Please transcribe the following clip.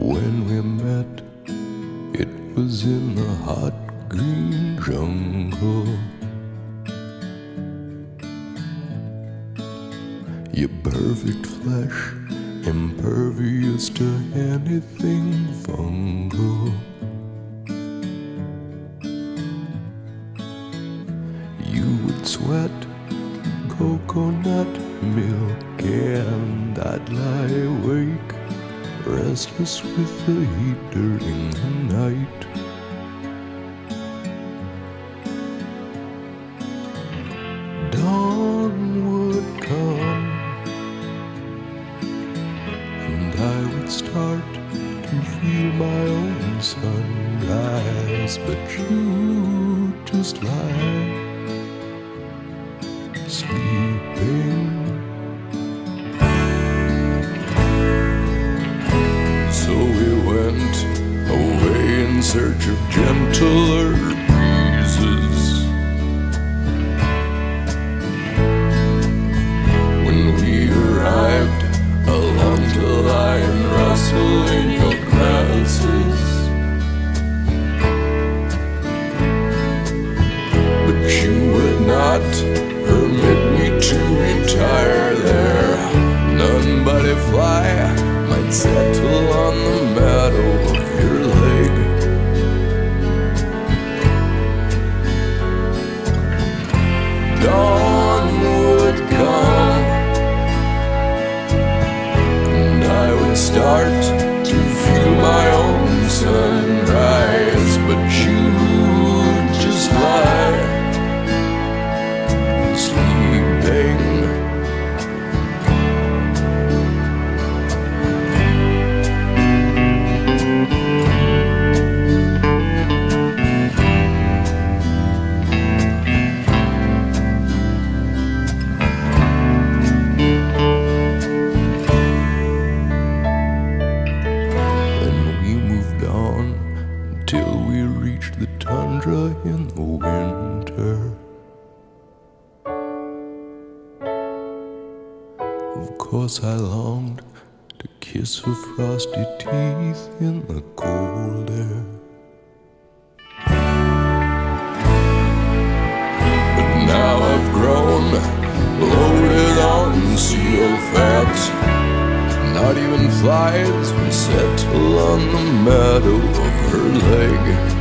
When we met, it was in the hot green jungle. Your perfect flesh, impervious to anything fungal. You would sweat coconut milk, and I'd lie awake, restless with the heat during the night. Dawn would come, and I would start to feel my own sunrise, but you'd just lie sleeping. So we went away in search of gentler breezes. When we arrived along the line, rustling your grasses, but you would not permit me to retire there. None but a fly might settle on the meadow of your leg. Dawn would come, and I would start to feel my own sunrise, but you'd just lie sleeping. Then we moved on until we reached the tundra in the winter. Of course I longed to kiss her frosty teeth in the cold air. But now I've grown loaded on seal fat. Not even flies will settle on the meadow of her leg.